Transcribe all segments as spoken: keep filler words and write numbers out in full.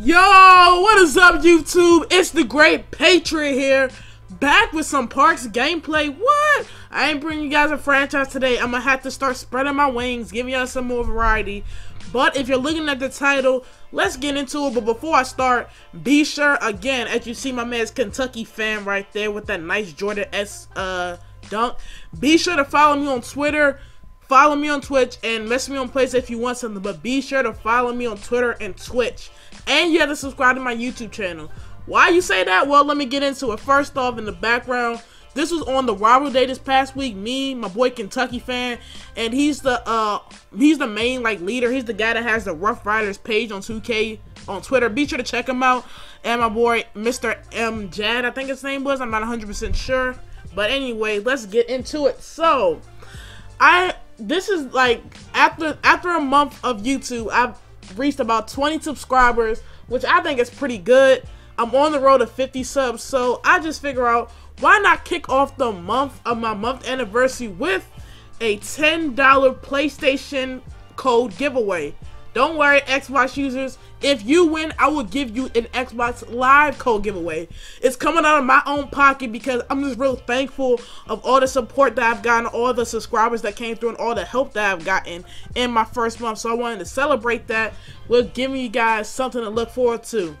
Yo, what is up, YouTube? It's the Great Patriot here, back with some Parks gameplay. What? I ain't bringing you guys a franchise today. I'm gonna have to start spreading my wings, giving y'all some more variety. But if you're looking at the title, let's get into it. But before I start, be sure, again, as you see my man's Kentucky fan right there with that nice Jordan S uh, dunk, be sure to follow me on Twitter. Follow me on Twitch and message me on PlayStation if you want something, but be sure to follow me on Twitter and Twitch. And you have to subscribe to my YouTube channel. Why you say that? Well, let me get into it. First off, in the background, this was on the rivalry day this past week. Me, my boy Kentucky fan, and he's the uh he's the main like leader. He's the guy that has the Rough Riders page on two K on Twitter. Be sure to check him out. And my boy Mister M Jad, I think his name was. I'm not one hundred percent sure. But anyway, let's get into it. So, I this is like after after a month of YouTube, I've reached about twenty subscribers, which I think is pretty good. I'm on the road to fifty subs, so I just figure out why not kick off the month of my month anniversary with a ten dollar PlayStation code giveaway. Don't worry, Xbox users, if you win, I will give you an Xbox Live code giveaway. It's coming out of my own pocket because I'm just real thankful of all the support that I've gotten, all the subscribers that came through, and all the help that I've gotten in my first month. So I wanted to celebrate that with giving you guys something to look forward to.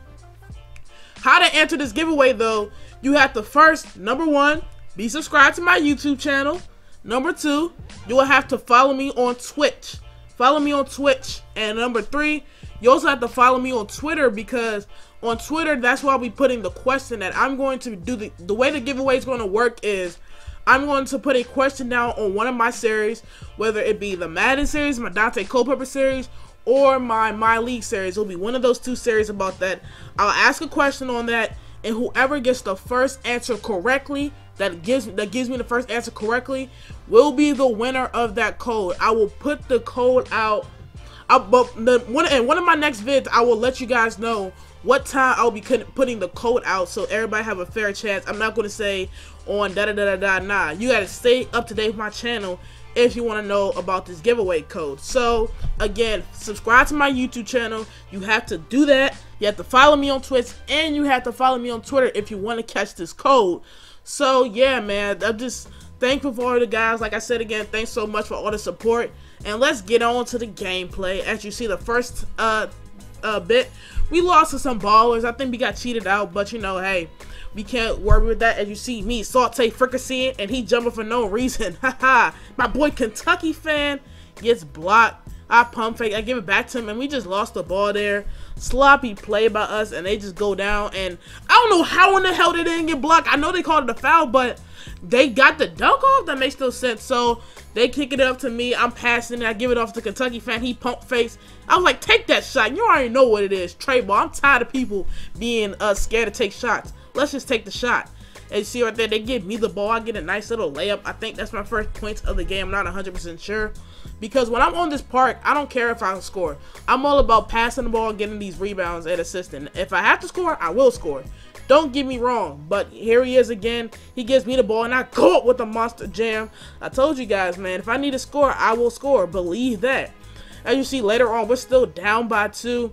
How to enter this giveaway, though, you have to first, number one, be subscribed to my YouTube channel. Number two, you will have to follow me on Twitch. Follow me on Twitch. And number three, you also have to follow me on Twitter, because on Twitter, that's why I'll be putting the question that I'm going to do. The, the way the giveaway is going to work is I'm going to put a question down on one of my series, whether it be the Madden series, my Dante Culpepper series, or my My League series. It'll be one of those two series about that. I'll ask a question on that, and whoever gets the first answer correctly, that gives that gives me the first answer correctly, will be the winner of that code. I will put the code out. I, but the, one, in one of my next vids, I will let you guys know what time I'll be putting the code out, so everybody have a fair chance. I'm not going to say on da da da da da. Nah, you got to stay up to date with my channel if you want to know about this giveaway code. So again, subscribe to my YouTube channel. You have to do that. You have to follow me on Twitch, and you have to follow me on Twitter if you want to catch this code. So yeah, man, I'm just thankful for all the guys. Like I said again, thanks so much for all the support. And let's get on to the gameplay. As you see, the first uh, uh, bit, we lost to some ballers. I think we got cheated out, but you know, hey, we can't worry with that. As you see, me, Saute fricasseeing, and he jumping for no reason. Haha. My boy Kentucky fan gets blocked. I pump fake. I give it back to him, and we just lost the ball there. Sloppy play by us, and they just go down. And I don't know how in the hell they didn't get blocked. I know they called it a foul, but they got the dunk off. That makes no sense. So they kick it up to me. I'm passing it. I give it off to Kentucky fan. He pump fakes. I was like, take that shot. You already know what it is. Trey ball. I'm tired of people being uh, scared to take shots. Let's just take the shot. And you see right there, they give me the ball. I get a nice little layup. I think that's my first points of the game. I'm not one hundred percent sure. Because when I'm on this park, I don't care if I score. I'm all about passing the ball, getting these rebounds, and assisting. If I have to score, I will score. Don't get me wrong. But here he is again. He gives me the ball, and I go up with a monster jam. I told you guys, man, if I need to score, I will score. Believe that. As you see later on, we're still down by two.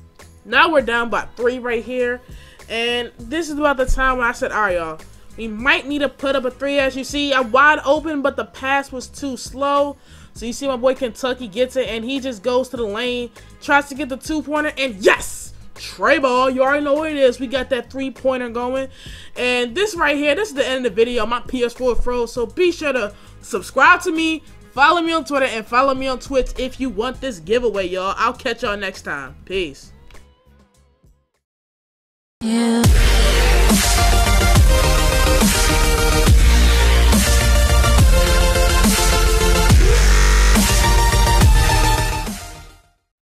Now we're down by three right here. And this is about the time when I said, all right, y'all, we might need to put up a three. As you see, I'm wide open, but the pass was too slow. So you see my boy Kentucky gets it, and he just goes to the lane, tries to get the two-pointer, and yes! Trey ball, you already know what it is. We got that three-pointer going. And this right here, this is the end of the video. My P S four froze, so be sure to subscribe to me, follow me on Twitter, and follow me on Twitch if you want this giveaway, y'all. I'll catch y'all next time. Peace.